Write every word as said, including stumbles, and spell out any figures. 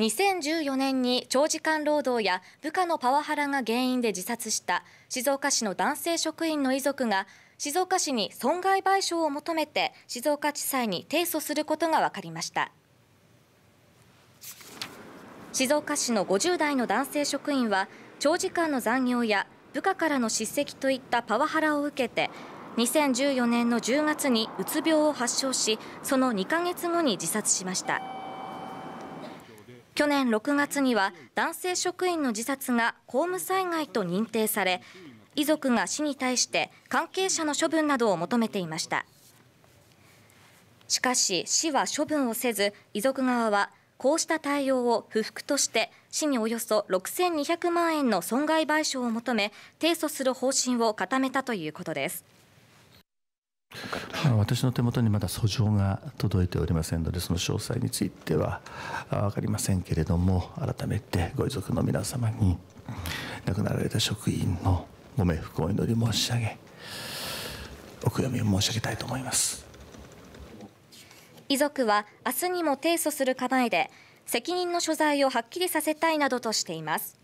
にせんじゅうよねんに長時間労働や部下のパワハラが原因で自殺した静岡市の男性職員の遺族が静岡市に損害賠償を求めて静岡地裁に提訴することが分かりました。静岡市のごじゅうだいの男性職員は長時間の残業や部下からの叱責といったパワハラを受けてにせんじゅうよねんのじゅうがつにうつ病を発症し、そのにかげつごに自殺しました。去年ろくがつには男性職員の自殺が公務災害と認定され、遺族が市に対して関係者の処分などを求めていました。しかし市は処分をせず、遺族側はこうした対応を不服として市におよそろくせんにひゃくまんえんの損害賠償を求め提訴する方針を固めたということです。 私の手元にまだ訴状が届いておりませんので、その詳細については分かりませんけれども、改めてご遺族の皆様に亡くなられた職員のご冥福をお祈り申し上げ、お悔やみを申し上げたいと思います。 遺族は明日にも提訴する構えで、責任の所在をはっきりさせたいなどとしています。